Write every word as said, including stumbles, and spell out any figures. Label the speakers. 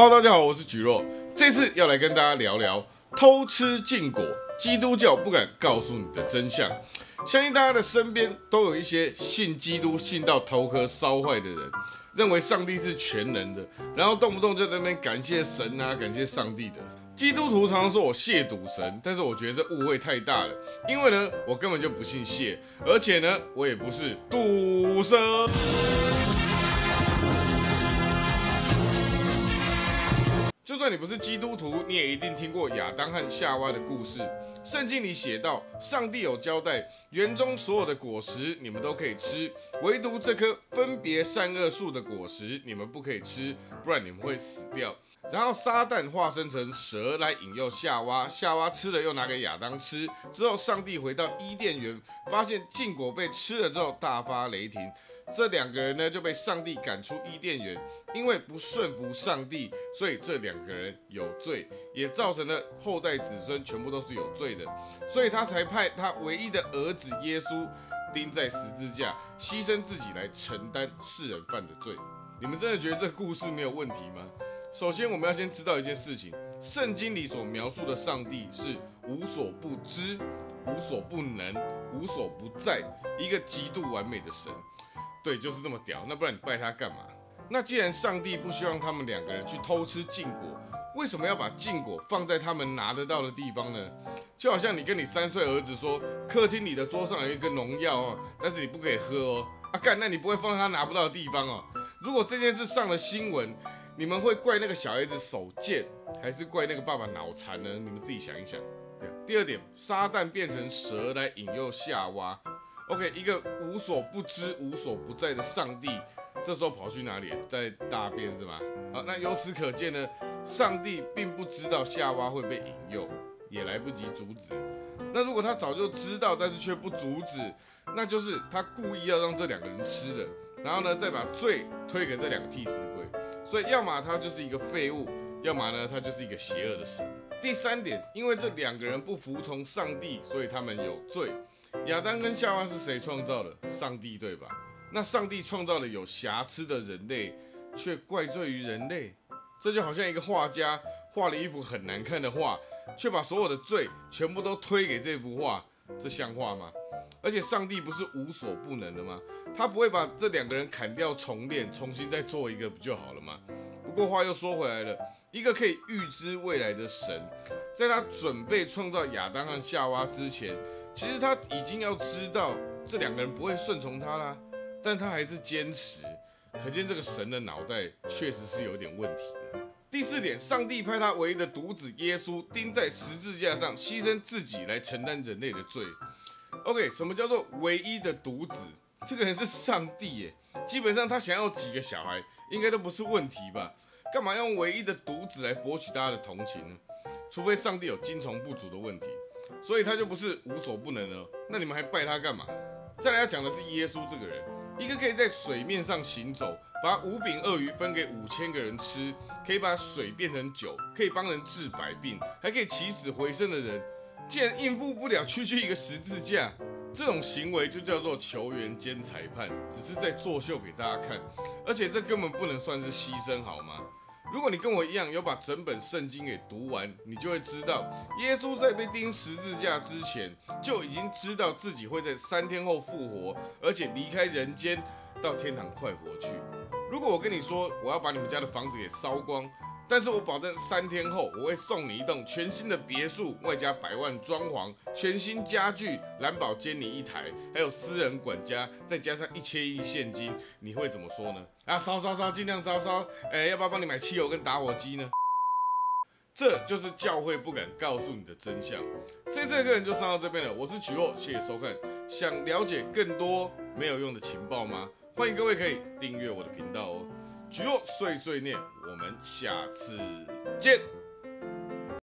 Speaker 1: Hello， 大家好，我是菊若，这次要来跟大家聊聊偷吃禁果，基督教不敢告诉你的真相。相信大家的身边都有一些信基督信到头壳烧坏的人，认为上帝是全能的，然后动不动就在那边感谢神啊，感谢上帝的。基督徒常常说我亵渎神，但是我觉得这误会太大了，因为呢，我根本就不信谢，而且呢，我也不是赌神。就算你不是基督徒，你也一定听过亚当和夏娃的故事。圣经里写到，上帝有交代，园中所有的果实你们都可以吃，唯独这棵分别善恶树的果实你们不可以吃，不然你们会死掉。然后撒旦化身成蛇来引诱夏娃，夏娃吃了又拿给亚当吃。之后上帝回到伊甸园，发现禁果被吃了之后大发雷霆。这两个人呢就被上帝赶出伊甸园，因为不顺服上帝，所以这两个人有罪，也造成了后代子孙全部都是有罪的，所以他才派他唯一的儿子耶稣钉在十字架，牺牲自己来承担世人犯的罪。你们真的觉得这个故事没有问题吗？首先，我们要先知道一件事情：圣经里所描述的上帝是无所不知、无所不能、无所不在，一个极度完美的神。对，就是这么屌。那不然你拜他干嘛？那既然上帝不希望他们两个人去偷吃禁果，为什么要把禁果放在他们拿得到的地方呢？就好像你跟你三岁儿子说，客厅里的桌上有一个农药哦，但是你不可以喝哦。啊干，那你不会放在他拿不到的地方哦。如果这件事上了新闻，你们会怪那个小孩子手贱，还是怪那个爸爸脑残呢？你们自己想一想。第二点，撒旦变成蛇来引诱夏娃。OK， 一个无所不知、无所不在的上帝，这时候跑去哪里？在大便是吗？好，那由此可见呢，上帝并不知道夏娃会被引诱，也来不及阻止。那如果他早就知道，但是却不阻止，那就是他故意要让这两个人吃的，然后呢，再把罪推给这两个替死鬼。所以，要么他就是一个废物，要么呢，他就是一个邪恶的神。第三点，因为这两个人不服从上帝，所以他们有罪。亚当跟夏娃是谁创造的？上帝，对吧？那上帝创造了有瑕疵的人类，却怪罪于人类，这就好像一个画家画了一幅很难看的画，却把所有的罪全部都推给这幅画，这像话吗？而且上帝不是无所不能的吗？他不会把这两个人砍掉重练，重新再做一个不就好了吗？不过话又说回来了，一个可以预知未来的神，在他准备创造亚当和夏娃之前，其实他已经要知道这两个人不会顺从他啦，但他还是坚持，可见这个神的脑袋确实是有点问题的。第四点，上帝派他唯一的独子耶稣钉在十字架上，牺牲自己来承担人类的罪。OK， 什么叫做唯一的独子？这个人是上帝耶，基本上他想要几个小孩，应该都不是问题吧？干嘛用唯一的独子来博取大家的同情呢？除非上帝有精虫不足的问题。所以他就不是无所不能了，那你们还拜他干嘛？再来要讲的是耶稣这个人，一个可以在水面上行走，把五饼二鱼分给五千个人吃，可以把水变成酒，可以帮人治百病，还可以起死回生的人，竟然应付不了区区一个十字架，这种行为就叫做球员兼裁判，只是在作秀给大家看，而且这根本不能算是牺牲好吗？如果你跟我一样有把整本圣经给读完，你就会知道，耶稣在被钉十字架之前，就已经知道自己会在三天后复活，而且离开人间到天堂快活去。如果我跟你说我要把你们家的房子给烧光，但是我保证三天后我会送你一栋全新的别墅，外加百万装潢、全新家具、蓝宝坚尼一台，还有私人管家，再加上一千亿现金，你会怎么说呢？啊，烧烧烧，尽量烧烧，哎，要不要帮你买汽油跟打火机呢？这就是教会不敢告诉你的真相。这次的个人就上到这边了，我是曲若，谢谢收看。想了解更多没有用的情报吗？欢迎各位可以订阅我的频道哦。曲若碎碎念，我们下次见。